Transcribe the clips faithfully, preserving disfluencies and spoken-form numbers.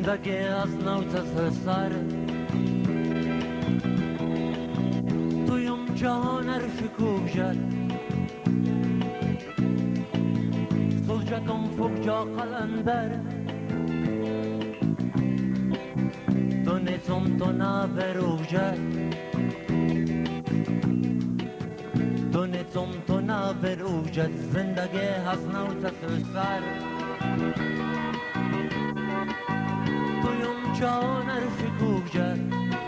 زندگی از نو تا سر تویم جهان رشکوجت سلجتم فوق جا قلندر دونیتم تو نبروجت دونیتم تو نبروجت زندگی از نو تا سر تویم جهان رشکوجت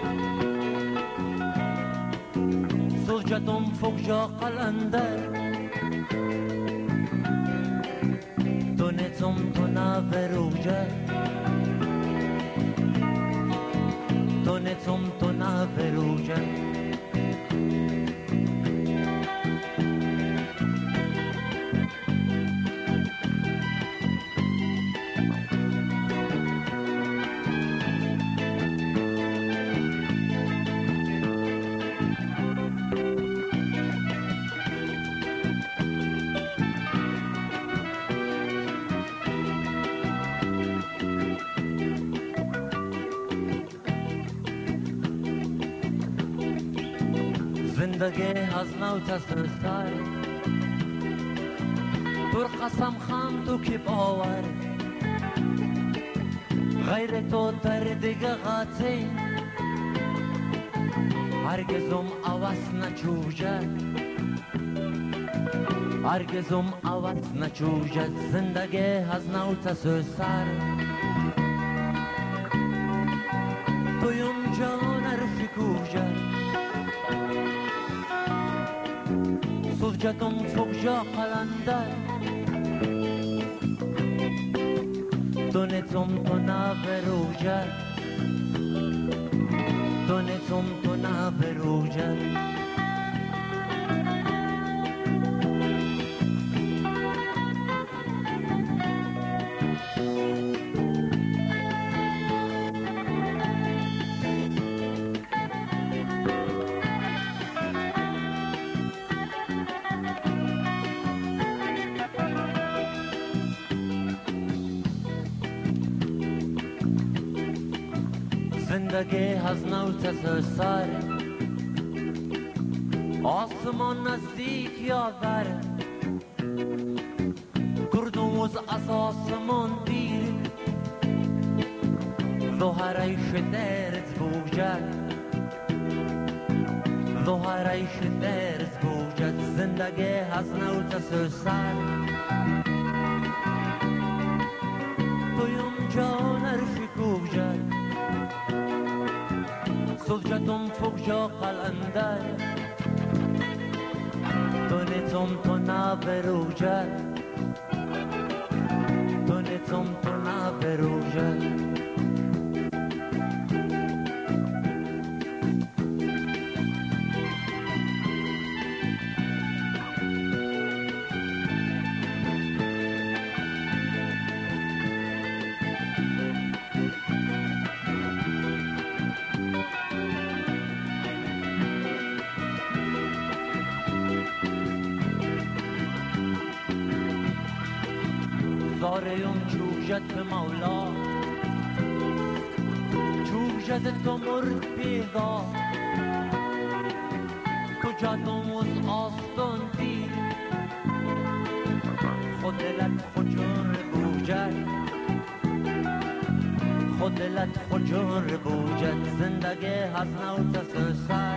سلجتم فوق جا قلندر دونیتم تو نبروجت دونیتم تو نبروجت زندگی از نو تا سر پر قسم خم تو که باور غیر تو در دیگه قاطی هرگزم عوض نچوجد هرگزم عوض نچوجد زندگی از نو تا سر تویم جان رفیکوجد سلجتم فوق جا قلندر دونیتم تو نبروجت دونیتم تو نبروجت زندگی از نو تا سر آسمان نزدیک یاور گردوز از آسمان دیر ظهرش درد بوجد ظهرش درد بوجد زندگی از نو تا سر تویم جان رفیکوجد سلجتم فوق جا قلندر دونیتم تو نبروجت دونیتم تو نبروجت زاریم چوجت به مولا چوجت تو مرد پیدا کجا دوموز آستان دیر خودلت خجور بوجد خودلت خجور بوجد زندگی از نو تا سر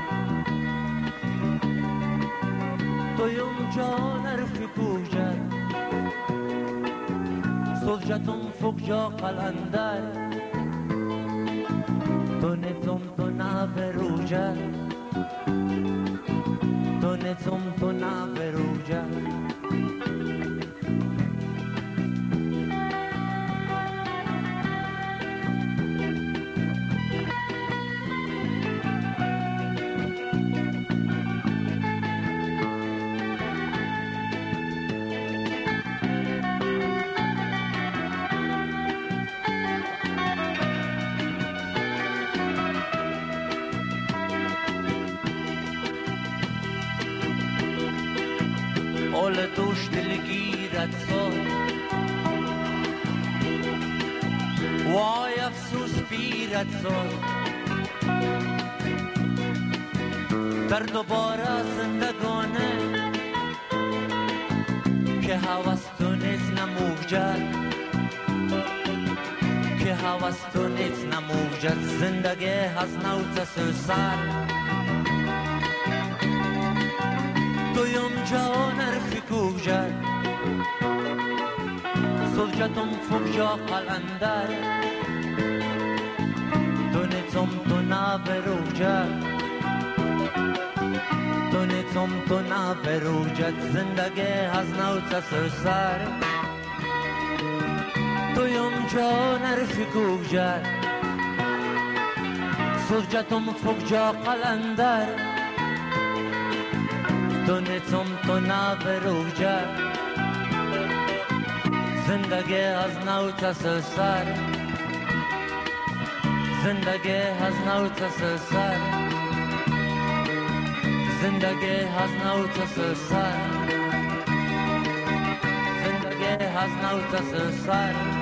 تویم جان رفیکوجد سلجتم فوق جا قلندر دونیتم تو نبروجت دونیتم تو نبروجت اول توش دلگیرت ساد وای پیرت ساد در دوباره زندگانه که هوس تو نیست نموجد که هوس تو نیست نموجد زندگی هز نوت سر دویم جان ارفی کوجد سوجتم فوجا قلندر دونیتم تو نبروجد دونیتم تو نبروجد زندگی هز نوت سر دویم جان ارفی کوجد سوجتم فوجا قلندر دونیتم تو نبروجد زندگی از نو تسلسل زندگی از نو تسلسل زندگی از نو تسلسل زندگی از نو تسلسل